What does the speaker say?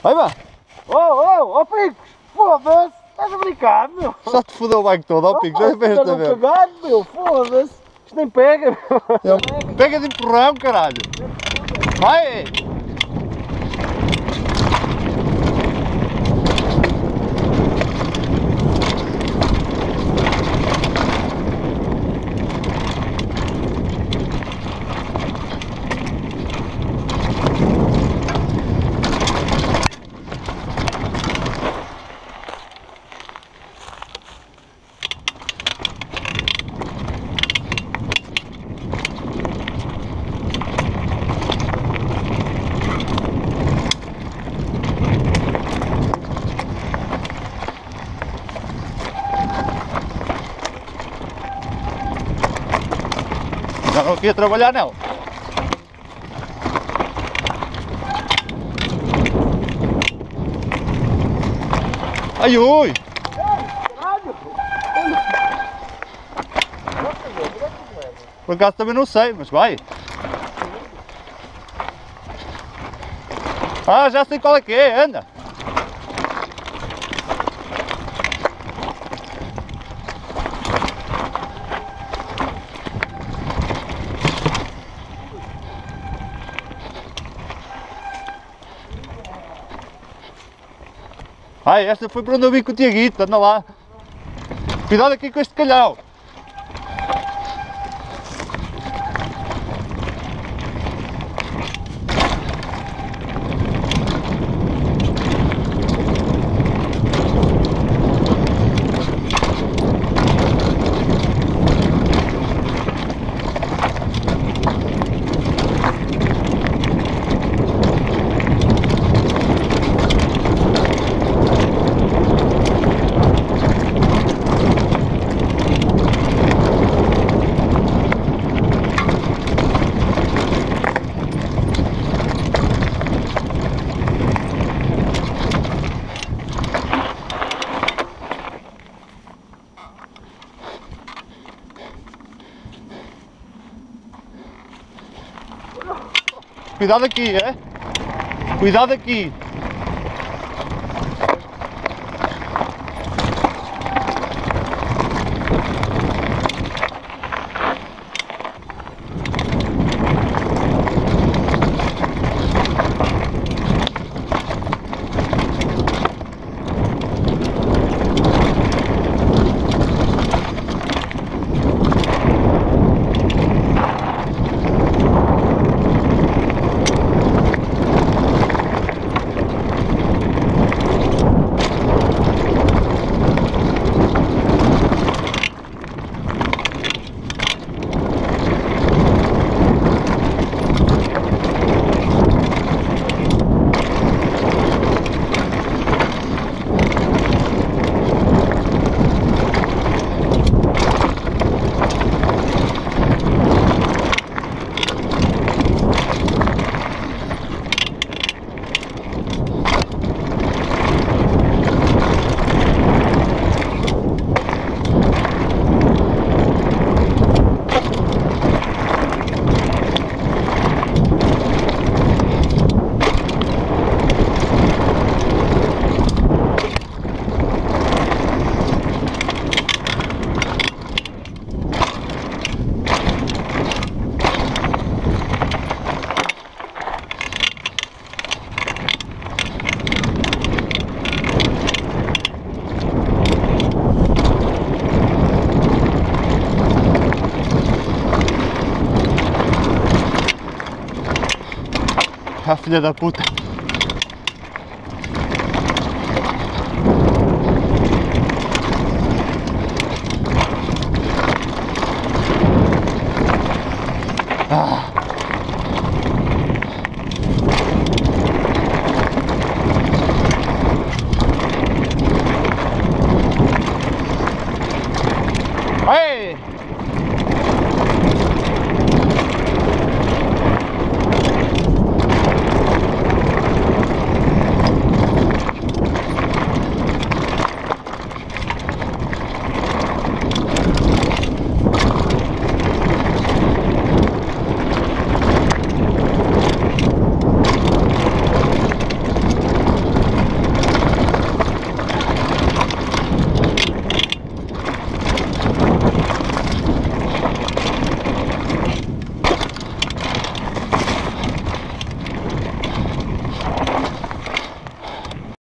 Vai, mano. Oh, Picos! Foda-se! Estás a brincar, meu? Já te fodeu o bike todo, ó Pico, já vês esta vez. Cagado, meu, foda-se! Isto nem pega, meu! Pega de empurrão, caralho! Vai! Já não queria trabalhar nela. Ai ui! Por acaso também não sei, mas vai. Ah, já sei qual é que é, anda. Ai, esta foi para onde eu vim com o Tiaguito, anda lá. Cuidado aqui com este calhau. Cuidado aqui, é? Cuidado aqui. Ah, filha da puta.